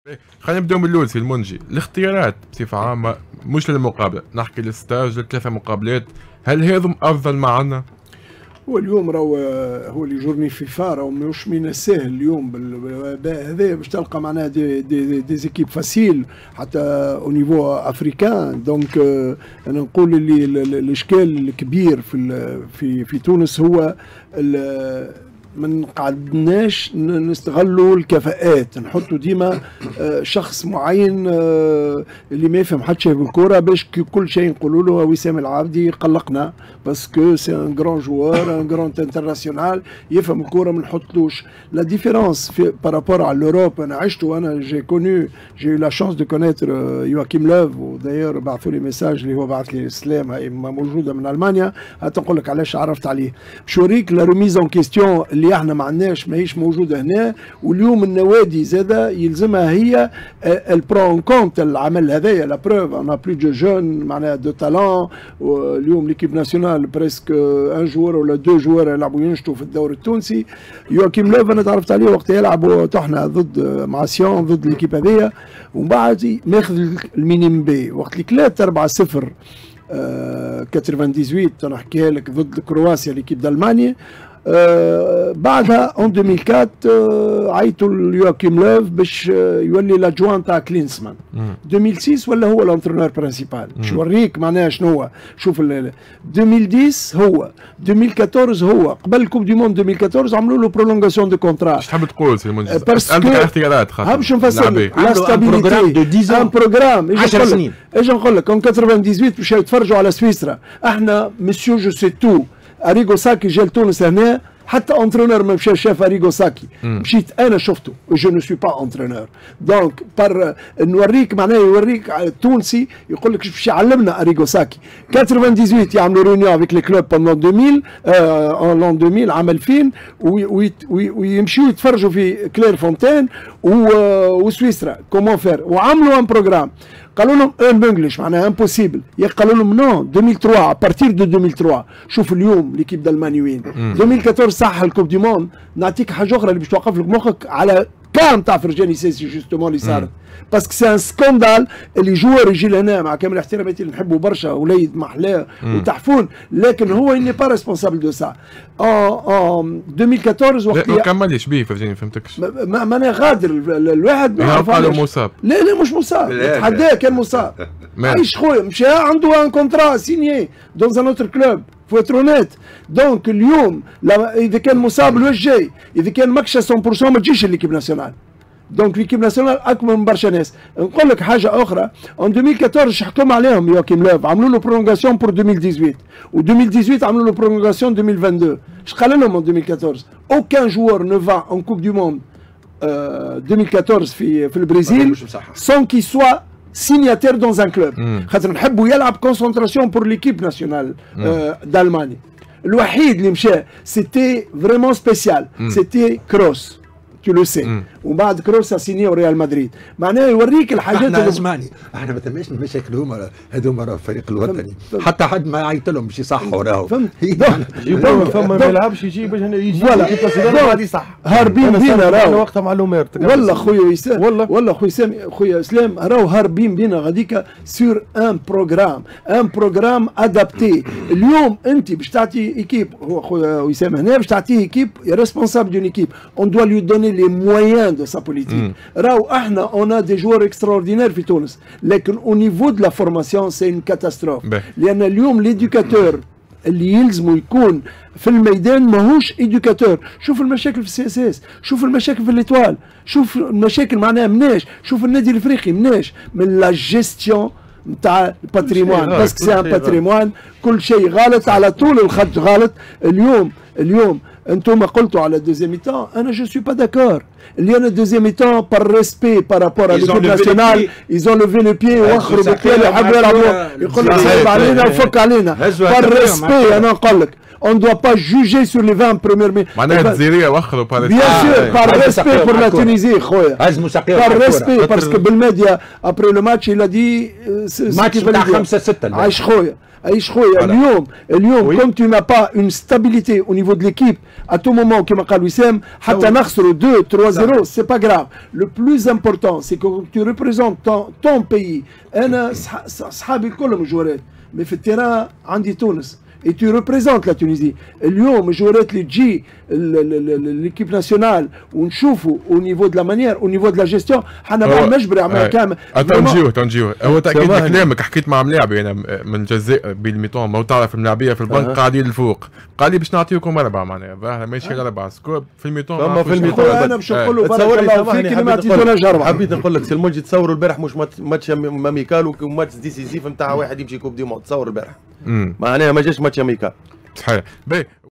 خلينا نبداو من الاول سي المنجي. الاختيارات بصفه عامه مش للمقابله، نحكي للستاج لثلاثه مقابلات، هل هذم افضل ما عندنا؟ هو اليوم راهو هو اللي جورني فيفا راهو مش من السهل اليوم هذا باش تلقى معناها دي زيكيب فاسيل حتى او نيفو افريكان. دونك انا نقول اللي الاشكال الكبير في تونس هو ما نقعدناش نستغلوا الكفاءات، نحطوا ديما شخص معين اللي ما يفهم حتى شيء بالكره باش كل شيء نقولوا له وسام العابدي قلقنا باسكو سي ان غران جوار ان غران انترناسيونال يفهم الكره ما نحطلوش. لا ديفيرونس بارابور على لوروب انا عشته، انا جي يو لا شانس دو كونيتر يواكيم لوف، وداير بعثوا لي ميساج اللي هو بعث لي سلام هاي موجوده من المانيا حتى نقول لك علاش عرفت عليه. باش نوريك لا ريميز اون كيستيون اللي احنا ما عندناش ماهيش موجوده هنا، واليوم النوادي زاده يلزمها هي البرون كونت العمل هذايا. لا بروف انا بلو دو جون معناها دو تالون، واليوم ليكيب ناسيونال بريسك ان جوار ولا دو جوار يلعبوا ينشطوا في الدوري التونسي. يواكيم لوف انا تعرفت عليه وقت يلعبوا طحنا ضد مع سيون ضد ليكيب هذايا، ومن بعد ماخذ المينيم بي وقت اللي كلات 4-0 98 نحكيها لك ضد كرواتيا ليكيب d'Allemagne. بعدها اون 2004 عيطوا ليواكيم لوف باش يولي لاجوان تاع كلينسمان. 2006 ولا هو الانترونور برانسيبال. باش نوريك معناها شنو هو. شوف 2010 هو 2014 هو قبل الكوب دي موند 2014 عملوا له برولونغاسيون دو كونترا. اش تحب تقول سي المنجي؟ عندك اختيارات خاطر باش نفسر لا ستابيليتي دو 10 ان بروغرام 10 سنين. ايش نقول لك اون 98 باش يتفرجوا على سويسرا. احنا مسيو جو سي تو اريغو ساكي جا لتونس هنا، حتى انترونور ما مشى شاف اريغو ساكي، مشيت انا شفته جو نو سوي با انترونور. دونك بار نوريك معناها يوريك التونسي يقول لك باش يعلمنا اريغو ساكي. 98 يعملوا ريونيون افيك لي كلوب بوندون 2000 لون 2000 عام 2000 ويمشيو يتفرجوا في كلير فونتين وسويسرا كومون فير، وعملوا ان بروغرام. قالوا لهم ان بانجلش معناها امبوسيبل، قالوا لهم نو 2003 ابارتير دو 2003. شوف اليوم ليكيب d'Allemagne وين 2014 صح الكوب دي موند. نعطيك حاجه اخرى اللي باش توقف لك مخك على كان تاع فرجاني ساسي جوستومون اللي صارت، باسكو سي ان سكوندال اللي جوار يجي لهنا مع كامل احتراماتي اللي نحبه برشا وليد محلاه وتحفون، لكن هو ني با ريسبونسابل دو سا. 2014 وقت ما كملش بيه فرجاني فهمتكش. ما انا غادر الواحد قالوا مصاب. لا مش مصاب، نتحداه كان مصاب. عايش خويا مشى عنده ان كونترا سينيي دون ان اوتر كلوب فو اترونيت. دونك اليوم اذا كان مصاب الوجه جاي، اذا كان ماكش 100% ما تجيش ليكيب ناسيونال. دونك ليكيب ناسيونال اكبر من برشا ناس. نقول لك حاجه اخرى، ان 2014 حكم عليهم يواكيم لوف، عملوا له برولونغاسيون بور 2018 و 2018 عملوا له برولونغاسيون 2022. اش قال لهم ان 2014 اوكان جوار نو فا ان كوب دو موند 2014 في البرازيل سون كي سوا سينياتير دون ان كلوب، خاطر نحبوا يلعب كونسونتراسيون بور ليكيب ناسيونال d'Allemagne. الوحيد اللي مشى سيتي فريمون سبيسيال سيتي كروس تو لو سي، ومن بعد كروس سيني وريال مدريد. معناها يوريك الحاجات احنا اسمعني، احنا ما تماش المشاكل هذوما راه الفريق الوطني حتى حد ما يعيط لهم باش يصحوا راهو فهمت. فما ما يلعبش يجي باش يجي غادي صح هاربين بينا راهو وقتها معلومات. والله خويا وسام والله خويا اسلام راهو هاربين بينا غاديكا سور ان بروغرام ادابتي. اليوم انت باش تعطي ايكيب، هو خويا وسام هنا باش تعطيه ايكيب ريسبونسابل دون ايكيب، اون دوا لو دوني لي مويان de sa politique. راهو احنا on a des joueurs extraordinaires في تونس، لكن au niveau de la formation c'est une catastrophe. لأن اليوم ليديكاتور اللي يلزمه يكون في الميدان ماهوش ايديوكاتور. شوف المشاكل في السي اس اس، شوف المشاكل في الاتوال، شوف المشاكل معناها مناش، شوف النادي الافريقي مناش من لا جيستيون نتاع الباتريموان، باسكو سي ان باتريموان كل شيء غلط على طول الخط غلط. اليوم انتم قلتوا على دوزيام ميتان، انا جو سوي با داكور. اللي انا دوزيام ميتان بار ريسبي بارابور على ليكيب ناسيونال ايزون لوفي لو بيي واخروا بالتالي يحبوا يلعبوا، يقول لك صعب علينا وفك علينا. بار ريسبي انا نقول لك on ne doit pas juger sur les 20 premières minutes. معناها الجزائريه واخروا بيان سور بار ريسبي بور لا تونيزي خويا، بار ريسبي باسكو بالميديا ابري لو ماتش il a dit ماتش تاع 5-6 عايش خويا. اليوم كون tu n'as pas une stabilité au niveau de l'équipe à tout moment كما قال وسام، حتى نخسروا 2-3 3-0 c'est pas grave. Le plus important c'est que tu représentes ton pays. انا صحابي كلهم جوارات mais في التيران عندي تونس. Et tu représentes la Tunisie. اليوم الجوارات اللي تجي l'équipe nationale ونشوفوا au niveau de la manière, au niveau de la gestion حنا نجبر عمل كامل. تنجيو هو تأكيد كلامك. حكيت مع ملاعبي انا من الجزائر بالميطون ما تعرف الملاعبيه في البنك قاعدين الفوق قال لي باش نعطيكم 4 معناها ماشي 4 سكور في الميطون. اما في الميطون انا باش نقول له بارك الله فيك اللي ما عطيتوناش 4. حبيت نقول لك سي المنجي تصوروا البارح مش ماتش اميكال وماتش ديسيزيف نتاع واحد يمشي كوب دي موند. تصور البارح معناها ما جاش ماتش اميكال. صحيح.